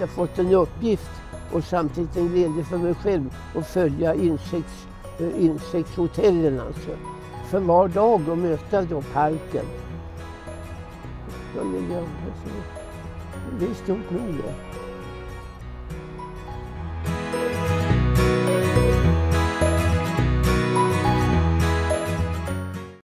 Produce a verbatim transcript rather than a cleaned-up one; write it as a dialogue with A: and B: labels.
A: jag fått en uppgift och samtidigt en glädje för mig själv att följa insekts, äh, insektshotellen alltså. För var dag och möta då parken. Ja, men ja, alltså, det är stort nog det.